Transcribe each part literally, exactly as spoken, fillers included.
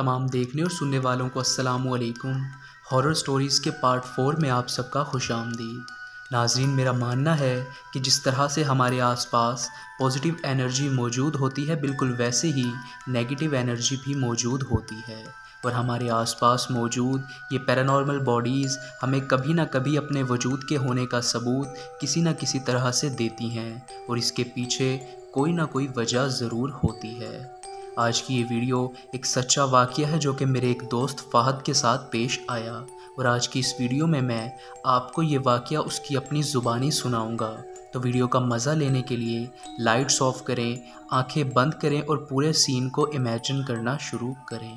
तमाम देखने और सुनने वालों को अस्सलामु अलैकुम। हॉरर स्टोरीज़ के पार्ट फोर में आप सबका खुशामदीद। नाज़रीन, मेरा मानना है कि जिस तरह से हमारे आसपास पॉजिटिव एनर्जी मौजूद होती है, बिल्कुल वैसे ही नेगेटिव एनर्जी भी मौजूद होती है और हमारे आसपास मौजूद ये पैरानॉर्मल बॉडीज़ हमें कभी ना कभी अपने वजूद के होने का सबूत किसी न किसी तरह से देती हैं और इसके पीछे कोई ना कोई वजह ज़रूर होती है। आज की ये वीडियो एक सच्चा वाक़या है जो कि मेरे एक दोस्त फ़हद के साथ पेश आया और आज की इस वीडियो में मैं आपको ये वाक़या उसकी अपनी ज़ुबानी सुनाऊंगा। तो वीडियो का मज़ा लेने के लिए लाइट्स ऑफ करें, आंखें बंद करें और पूरे सीन को इमेजिन करना शुरू करें।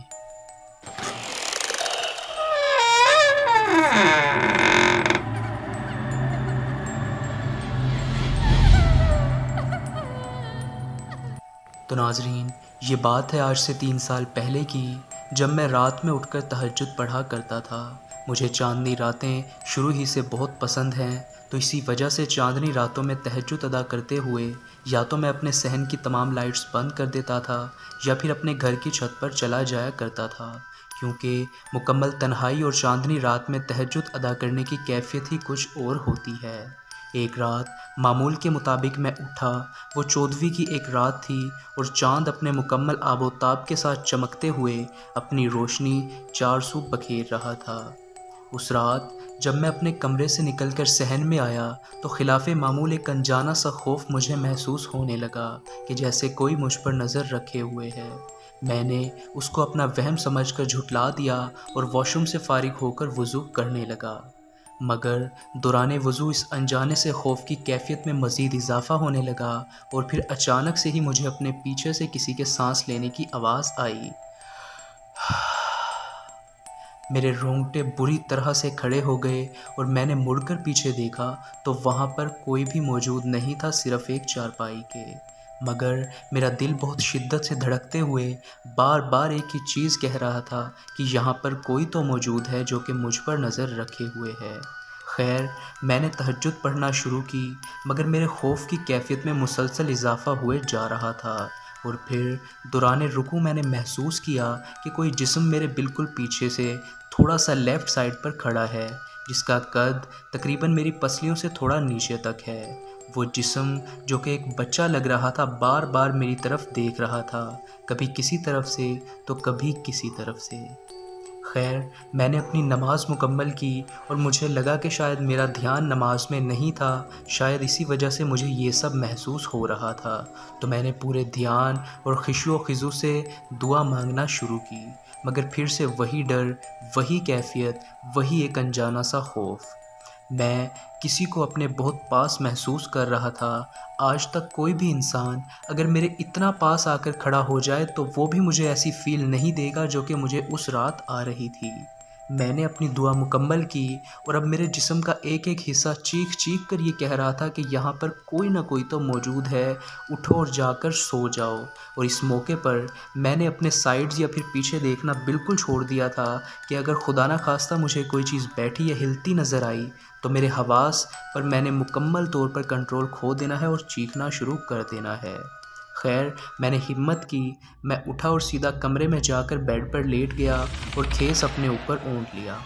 तो नाज़रीन, ये बात है आज से तीन साल पहले की, जब मैं रात में उठकर तहज्जुद पढ़ा करता था। मुझे चांदनी रातें शुरू ही से बहुत पसंद हैं, तो इसी वजह से चांदनी रातों में तहज्जुद अदा करते हुए या तो मैं अपने सहन की तमाम लाइट्स बंद कर देता था या फिर अपने घर की छत पर चला जाया करता था, क्योंकि मुकम्मल तन्हाई और चांदनी रात में तहज्जुद अदा करने की कैफियत ही कुछ और होती है। एक रात मामूल के मुताबिक मैं उठा। वो चौदहवीं की एक रात थी और चांद अपने मुकम्मल आबोताब के साथ चमकते हुए अपनी रोशनी चार सू बखेर रहा था। उस रात जब मैं अपने कमरे से निकलकर सहन में आया तो खिलाफ़े मामूल एक अनजाना सा खौफ मुझे महसूस होने लगा कि जैसे कोई मुझ पर नज़र रखे हुए है। मैंने उसको अपना वहम समझकर झुठला दिया और वॉशरूम से फारिग होकर वज़ू करने लगा, मगर दौरान वज़ू इस अनजाने से खौफ की कैफियत में मज़ीद इजाफ़ा होने लगा और फिर अचानक से ही मुझे अपने पीछे से किसी के सांस लेने की आवाज़ आई। मेरे रोंगटे बुरी तरह से खड़े हो गए और मैंने मुड़कर पीछे देखा तो वहाँ पर कोई भी मौजूद नहीं था, सिर्फ़ एक चारपाई के। मगर मेरा दिल बहुत शिद्दत से धड़कते हुए बार बार एक ही चीज़ कह रहा था कि यहाँ पर कोई तो मौजूद है जो कि मुझ पर नज़र रखे हुए है। खैर, मैंने तहज्जुद पढ़ना शुरू की, मगर मेरे खौफ की कैफियत में मुसलसल इजाफ़ा हुए जा रहा था और फिर दौरान रुकू मैंने महसूस किया कि कोई जिस्म मेरे बिल्कुल पीछे से थोड़ा सा लेफ़्ट साइड पर खड़ा है, जिसका कद तकरीबन मेरी पसलियों से थोड़ा नीचे तक है। वो जिस्म जो कि एक बच्चा लग रहा था बार बार मेरी तरफ देख रहा था, कभी किसी तरफ से तो कभी किसी तरफ से। खैर, मैंने अपनी नमाज़ मुकम्मल की और मुझे लगा कि शायद मेरा ध्यान नमाज में नहीं था, शायद इसी वजह से मुझे ये सब महसूस हो रहा था। तो मैंने पूरे ध्यान और खुशू ख़िज़ू से दुआ मांगना शुरू की, मगर फिर से वही डर, वही कैफियत, वही एक अनजाना सा खौफ। मैं किसी को अपने बहुत पास महसूस कर रहा था। आज तक कोई भी इंसान अगर मेरे इतना पास आकर खड़ा हो जाए तो वो भी मुझे ऐसी फ़ील नहीं देगा जो कि मुझे उस रात आ रही थी। मैंने अपनी दुआ मुकम्मल की और अब मेरे जिस्म का एक एक हिस्सा चीख चीख कर ये कह रहा था कि यहाँ पर कोई ना कोई तो मौजूद है, उठो और जाकर सो जाओ। और इस मौके पर मैंने अपने साइड्स या फिर पीछे देखना बिल्कुल छोड़ दिया था कि अगर खुदा ना खास्ता मुझे कोई चीज़ बैठी या हिलती नज़र आई तो मेरे हवास पर मैंने मुकम्मल तौर पर कंट्रोल खो देना है और चीखना शुरू कर देना है। खैर, मैंने हिम्मत की, मैं उठा और सीधा कमरे में जाकर बेड पर लेट गया और खेस अपने ऊपर ओंढ लिया।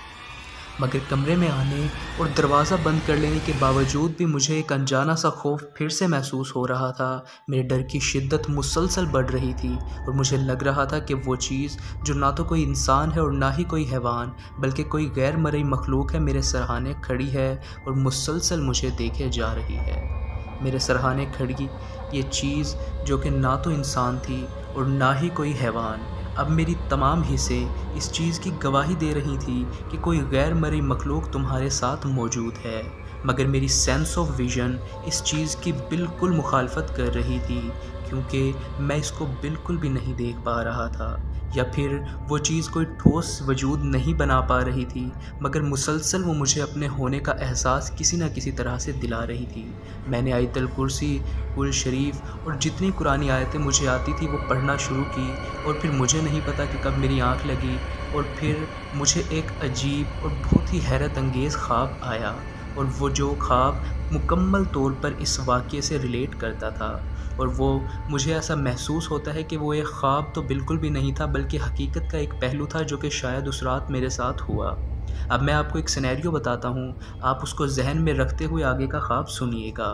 मगर कमरे में आने और दरवाज़ा बंद कर लेने के बावजूद भी मुझे एक अनजाना सा खौफ फिर से महसूस हो रहा था। मेरे डर की शिद्दत मुसलसल बढ़ रही थी और मुझे लग रहा था कि वो चीज़ जो ना तो कोई इंसान है और ना ही कोई हैवान बल्कि कोई गैर मरई मखलूक है, मेरे सरहाने खड़ी है और मुसलसल मुझे देखे जा रही है। मेरे सरहाने खड़ी ये चीज़ जो कि ना तो इंसान थी और ना ही कोई हैवान, अब मेरी तमाम हिस्से इस चीज़ की गवाही दे रही थी कि कोई गैर मरी मखलूक तुम्हारे साथ मौजूद है। मगर मेरी सेंस ऑफ विज़न इस चीज़ की बिल्कुल मुखालफत कर रही थी, क्योंकि मैं इसको बिल्कुल भी नहीं देख पा रहा था या फिर वो चीज़ कोई ठोस वजूद नहीं बना पा रही थी, मगर मुसलसल वो मुझे अपने होने का एहसास किसी न किसी तरह से दिला रही थी। मैंने आयतुल कुर्सी, कुल शरीफ और जितनी कुरानी आयतें मुझे आती थी वो पढ़ना शुरू की और फिर मुझे नहीं पता कि कब मेरी आँख लगी और फिर मुझे एक अजीब और बहुत ही हैरत अंगेज़ ख्वाब आया। और वो जो ख्वाब मुकम्मल तौर पर इस वाक़ये से रिलेट करता था, और वो मुझे ऐसा महसूस होता है कि वो एक ख्वाब तो बिल्कुल भी नहीं था बल्कि हकीकत का एक पहलू था जो कि शायद उस रात मेरे साथ हुआ। अब मैं आपको एक सिनेरियो बताता हूँ, आप उसको ज़हन में रखते हुए आगे का ख्वाब सुनिएगा।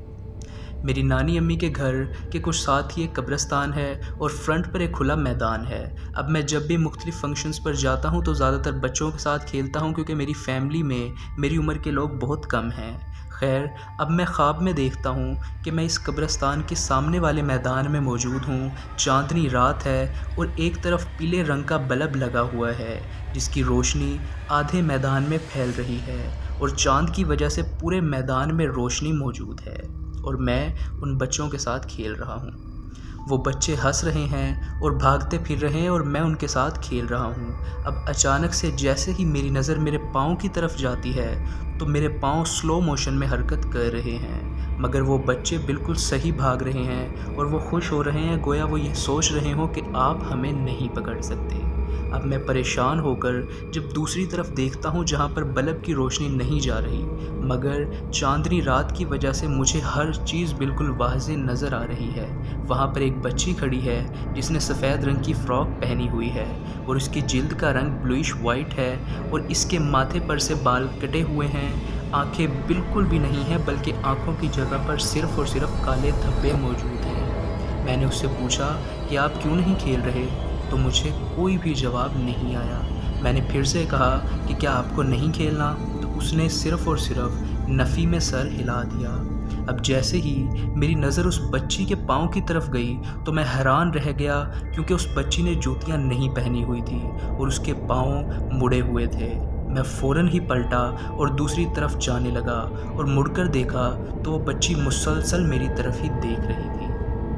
मेरी नानी अम्मी के घर के कुछ साथ ही एक कब्रिस्तान है और फ्रंट पर एक खुला मैदान है। अब मैं जब भी मुख्तलिफ़ फंक्शंस पर जाता हूँ तो ज़्यादातर बच्चों के साथ खेलता हूँ क्योंकि मेरी फ़ैमिली में मेरी उम्र के लोग बहुत कम हैं। खैर, अब मैं ख्वाब में देखता हूँ कि मैं इस कब्रिस्तान के सामने वाले मैदान में मौजूद हूँ। चांदनी रात है और एक तरफ पीले रंग का बल्ब लगा हुआ है जिसकी रोशनी आधे मैदान में फैल रही है और चाँद की वजह से पूरे मैदान में रोशनी मौजूद है और मैं उन बच्चों के साथ खेल रहा हूँ। वो बच्चे हंस रहे हैं और भागते फिर रहे हैं और मैं उनके साथ खेल रहा हूँ। अब अचानक से जैसे ही मेरी नज़र मेरे पाँव की तरफ जाती है तो मेरे पाँव स्लो मोशन में हरकत कर रहे हैं, मगर वो बच्चे बिल्कुल सही भाग रहे हैं और वो खुश हो रहे हैं, गोया वो ये सोच रहे हों कि आप हमें नहीं पकड़ सकते। अब मैं परेशान होकर जब दूसरी तरफ देखता हूँ जहाँ पर बल्ब की रोशनी नहीं जा रही, मगर चांदनी रात की वजह से मुझे हर चीज़ बिल्कुल वाज़ेह नज़र आ रही है। वहाँ पर एक बच्ची खड़ी है जिसने सफ़ेद रंग की फ़्रॉक पहनी हुई है और उसकी जिल्द का रंग ब्लूइश वाइट है और इसके माथे पर से बाल कटे हुए हैं। आँखें बिल्कुल भी नहीं हैं बल्कि आँखों की जगह पर सिर्फ़ और सिर्फ काले धब्बे मौजूद हैं। मैंने उससे पूछा कि आप क्यों नहीं खेल रहे, तो मुझे कोई भी जवाब नहीं आया। मैंने फिर से कहा कि क्या आपको नहीं खेलना, तो उसने सिर्फ़ और सिर्फ नफ़ी में सर हिला दिया। अब जैसे ही मेरी नज़र उस बच्ची के पाँव की तरफ गई तो मैं हैरान रह गया क्योंकि उस बच्ची ने जूतियाँ नहीं पहनी हुई थी और उसके पाँव मुड़े हुए थे। मैं फ़ौरन ही पलटा और दूसरी तरफ जाने लगा और मुड़कर देखा तो वो बच्ची मुसलसल मेरी तरफ ही देख रही थी।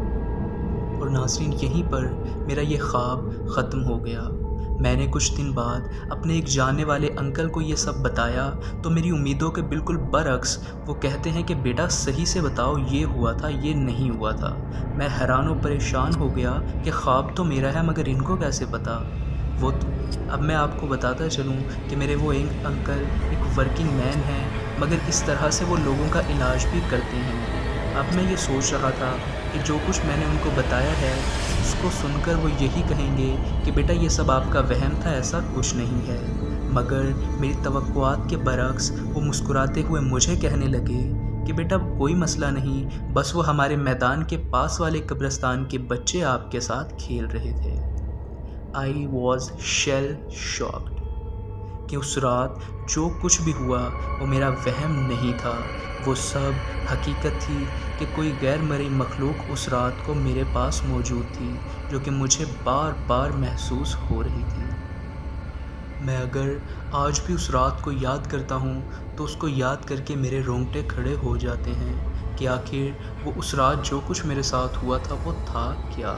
और नाज़रीन, यहीं पर मेरा ये ख्वाब ख़त्म हो गया। मैंने कुछ दिन बाद अपने एक जानने वाले अंकल को ये सब बताया तो मेरी उम्मीदों के बिल्कुल बरअक्स वो कहते हैं कि बेटा सही से बताओ, ये हुआ था, ये नहीं हुआ था। मैं हैरान और परेशान हो गया कि ख्वाब तो मेरा है मगर इनको कैसे पता। वो अब मैं आपको बताता चलूँ कि मेरे वो एक अंकल एक वर्किंग मैन हैं, मगर इस तरह से वो लोगों का इलाज भी करते हैं। अब मैं ये सोच रहा था कि जो कुछ मैंने उनको बताया है उसको सुनकर वो यही कहेंगे कि बेटा ये सब आपका वहम था, ऐसा कुछ नहीं है। मगर मेरी तवक्कुआत के बरअक्स वो मुस्कुराते हुए मुझे कहने लगे कि बेटा कोई मसला नहीं, बस वो हमारे मैदान के पास वाले कब्रिस्तान के बच्चे आपके साथ खेल रहे थे। आई वॉज शेल शॉक्ड कि उस रात जो कुछ भी हुआ वो मेरा वहम नहीं था, वो सब हकीकत थी कि कोई गैर मरी मखलूक उस रात को मेरे पास मौजूद थी जो कि मुझे बार बार महसूस हो रही थी। मैं अगर आज भी उस रात को याद करता हूँ तो उसको याद करके मेरे रोंगटे खड़े हो जाते हैं कि आखिर वो उस रात जो कुछ मेरे साथ हुआ था वो था क्या।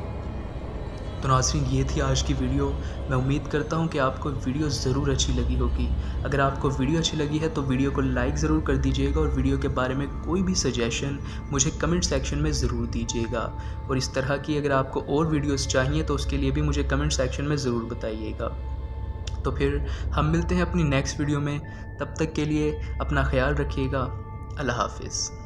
तो नाज़रीन, ये थी आज की वीडियो। मैं उम्मीद करता हूँ कि आपको वीडियो ज़रूर अच्छी लगी होगी। अगर आपको वीडियो अच्छी लगी है तो वीडियो को लाइक ज़रूर कर दीजिएगा और वीडियो के बारे में कोई भी सजेशन मुझे कमेंट सेक्शन में ज़रूर दीजिएगा। और इस तरह की अगर आपको और वीडियोस चाहिए तो उसके लिए भी मुझे कमेंट सेक्शन में ज़रूर बताइएगा। तो फिर हम मिलते हैं अपनी नेक्स्ट वीडियो में, तब तक के लिए अपना ख्याल रखिएगा। अल्लाह हाफ़िज़।